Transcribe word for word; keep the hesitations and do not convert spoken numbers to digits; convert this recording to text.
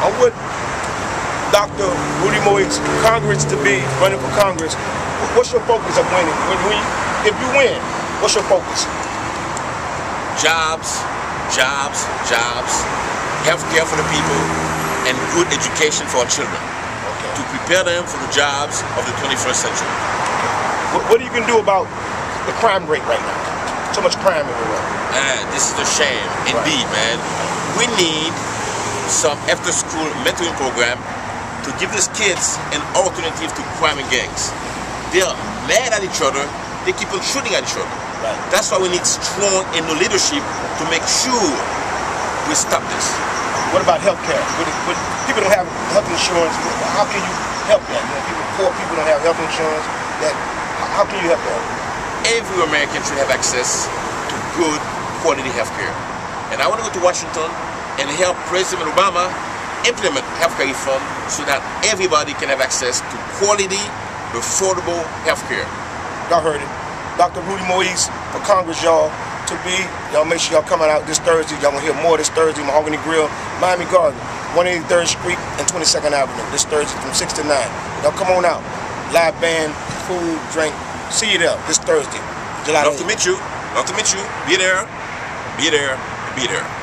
I'm with Doctor Rudy Moise, Congress to be, running for Congress. What's your focus of winning? When we, if you win, what's your focus? Jobs, jobs, jobs, health care for the people, and good education for our children. Okay. To prepare them for the jobs of the twenty-first century. What, what are you going to do about the crime rate right now? So much crime everywhere. Uh, this is a shame, indeed, right. man. We need some after-school mentoring program to give these kids an alternative to crime and gangs. They are mad at each other, they keep on shooting at each other. Right. That's why we need strong and no leadership to make sure we stop this. What about health care? What, what, people don't have health insurance. How can you help that? You know, people, poor people don't have health insurance. That, how can you help that? Every American should have access to good quality health care. And I want to go to Washington and help President Obama implement health care reform so that everybody can have access to quality, affordable health care. Y'all heard it. Doctor Rudy Moise for Congress, y'all, to be. Y'all make sure y'all coming out this Thursday. Y'all gonna hear more this Thursday, Mahogany Grill, Miami Garden, one eighty-third Street and twenty-second Avenue, this Thursday from six to nine. Y'all come on out. Live band, food, drink. See you there this Thursday, July eighth. Love to meet you. Love to meet you. Be there. Be there. Be there.